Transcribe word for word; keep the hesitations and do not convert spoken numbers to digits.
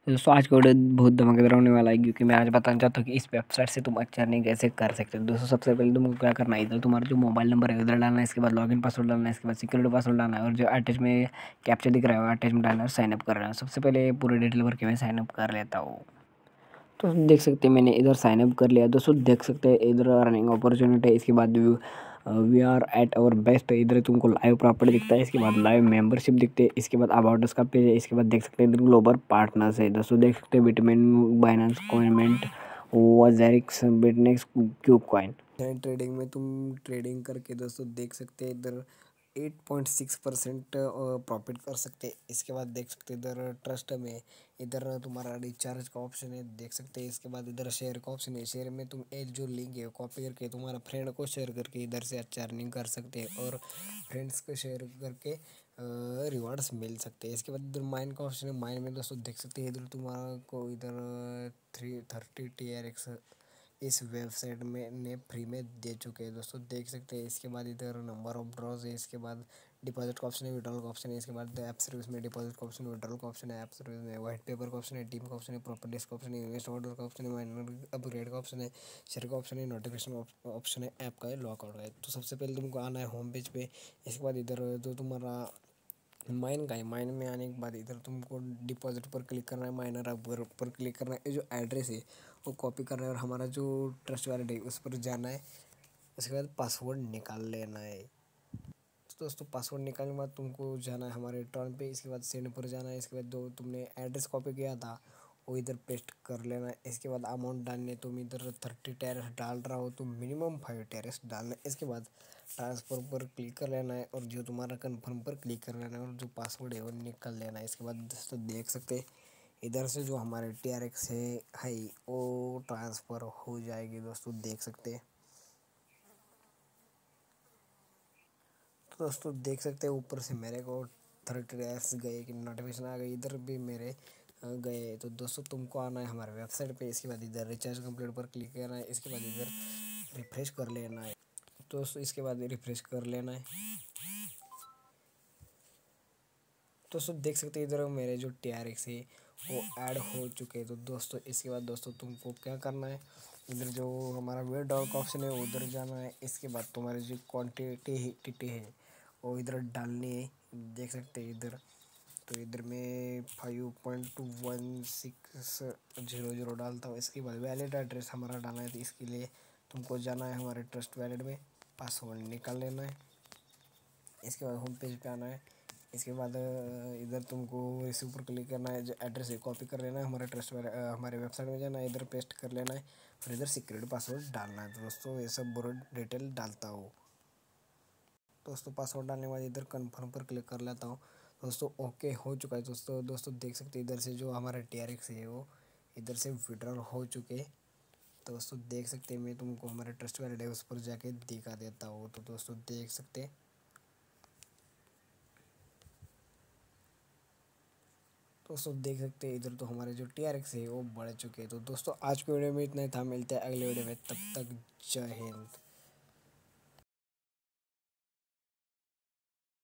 दोस्तों आज का वीडियो बहुत धमाकेदार होने वाला है, क्योंकि मैं आज बताना चाहता हूँ कि इस वेबसाइट से तुम अच्छा अर्निंग कैसे कर सकते हो। दोस्तों सबसे पहले तुमको क्या करना है, इधर तुम्हारा जो मोबाइल नंबर है उधर डालना है, इसके बाद लॉगिन पासवर्ड डालना है, इसके बाद सिक्योरिटी पासवर्ड डालना है, और जो अटैच में कैप्चा दिख रहा है अटैच में डालना है, साइनअप कर रहा है। सबसे पहले पूरे डिटेल भर के मैं साइनअप कर लेता हूँ। तो देख सकते हैं मैंने इधर साइनअप कर लिया। दोस्तों देख सकते हैं इधर अर्निंग अपॉर्चुनिटी है। इसके बाद we are at our best, इधर तुमको लाइव प्रॉपर्टी दिखता है। इसके बाद लाइव मेंबरशिप दिखते हैं। इसके बाद अबाउट अस का पेज है। इसके बाद देख सकते हैं इधर ग्लोबल पार्टनर्स है। दोस्तों देख सकते हैं बिटमेन, बाइनेंस, कॉइनमेंट, वज़ेरिक्स, बिटनेक्स, क्यूब कॉइन ट्रेडिंग में तुम ट्रेडिंग करके दोस्तों देख सकते हैं इधर eight point six percent profit कर सकते हैं। इसके बाद देख सकते हैं इधर ट्रस्ट में इधर तुम्हारा रिचार्ज का ऑप्शन है, देख सकते हैं। इसके बाद इधर शेयर का ऑप्शन है। शेयर में तुम एक जो लिंक है कॉपी करके तुम्हारा फ्रेंड को शेयर करके इधर से अच्छा अर्निंग कर सकते हैं, और फ्रेंड्स को शेयर करके रिवार्ड्स मिल सकते हैं। इसके बाद इधर माइन का ऑप्शन है। माइन में दोस्तों देख सकते हैं इधर तुम्हारा को इधर three thirty T R X इस वेबसाइट में ने फ्री में दे चुके हैं, दोस्तों देख सकते हैं। इसके बाद इधर नंबर ऑफ ड्रॉज है। इसके बाद डिपॉजिट का ऑप्शन है, विड्रॉल का ऑप्शन है। इसके बाद ऐप सर्विस में डिपॉजिट का ऑप्शन है, विड्रॉल का ऑप्शन है, ऐप सर्विस में व्हाइट पेपर का ऑप्शन है, टीम का ऑप्शन है, प्रॉपर्टीज का ऑप्शन है, इन्वेस्ट ऑर्डर का ऑप्शन है, माइनर अपग्रेड का ऑप्शन है, शेयर का ऑप्शन है, नोटिफिकेशन ऑप्शन है, ऐप का है, लॉकआउट का है। तो सबसे पहले तुमको आना है होम पेज पे। इसके बाद इधर जो तुम्हारा माइन का है, माइन में आने के बाद इधर तुमको डिपॉजिट पर क्लिक करना है, माइनर अपग्रेड पर क्लिक करना है। ये जो एड्रेस है वो कॉपी करना है, और हमारा जो ट्रस्ट वॉलेट है उस पर जाना है। उसके बाद पासवर्ड निकाल लेना है। तो दोस्तों पासवर्ड निकालने के बाद तुमको जाना है हमारे टर्न पे। इसके बाद सेंड पर जाना है। इसके बाद जो तुमने एड्रेस कॉपी किया था वो इधर पेस्ट कर लेना है। इसके बाद अमाउंट डालने, तुम इधर थर्टी टेरेस डाल रहा हो तो मिनिमम फाइव टेरेस डालना है। इसके बाद ट्रांसफ़र पर क्लिक कर लेना है, और जो तुम्हारा कन्फर्म पर क्लिक कर लेना है, और जो पासवर्ड है वो निकल लेना है। इसके बाद दोस्तों देख सकते हैं इधर से जो हमारे टी आर एक्स है है वो ट्रांसफ़र हो जाएगी, दोस्तों देख सकते हैं। तो दोस्तों देख सकते हैं ऊपर से मेरे को थर्टी डेज गए कि नोटिफिकेशन आ गई, इधर भी मेरे अ, गए। तो दोस्तों तुमको आना है हमारे वेबसाइट पे। इसके बाद इधर रिचार्ज कंप्लीट पर क्लिक करना है। इसके बाद इधर रिफ्रेश कर लेना है। तो दोस्तों इसके बाद रिफ्रेश कर लेना है। तो दोस्तों देख सकते हैं इधर मेरे जो टी आर एक्स है वो ऐड हो चुके हैं। तो दोस्तों इसके बाद दोस्तों तुमको क्या करना है, इधर जो हमारा विड्रॉल का ऑप्शन है उधर जाना है। इसके बाद तुम्हारी जो क्वांटिटी है वो इधर डालनी है, देख सकते हैं इधर। तो इधर मैं five point two one six zero zero डालता हूँ। इसके बाद वैलिड एड्रेस हमारा डालना है, तो इसके लिए तुमको जाना है हमारे ट्रस्ट वैलेट में, पासवर्ड निकाल लेना है। इसके बाद होम पेज पे आना है। इसके बाद इधर तुमको इसी ऊपर क्लिक करना है, जो एड्रेस है कॉपी कर लेना है, हमारे ट्रस्ट हमारे वेबसाइट में जाना है, इधर पेस्ट कर लेना है, और इधर सिक्योरिटी पासवर्ड डालना है। तो दोस्तों ये सब पूरा डिटेल डालता हूँ। दोस्तों पासवर्ड डालने के बाद इधर कन्फर्म पर क्लिक कर लेता हूँ। दोस्तों ओके हो चुका है। दोस्तों दोस्तों देख सकते हैं इधर से जो हमारा टी आर एक्स है वो इधर से विड्रॉल हो चुके हैं। तो दोस्तों देख सकते हैं, मैं तुमको हमारे ट्रस्ट वैलेट है उस पर जाके दिखा देता हूँ। तो दोस्तों देख सकते हैं, दोस्तों देख सकते हैं इधर तो हमारे जो टी आर एक्स है वो बढ़ चुके हैं। तो दोस्तों आज के वीडियो में इतना ही था, मिलते हैं अगले वीडियो में, तब तक जय हिंद।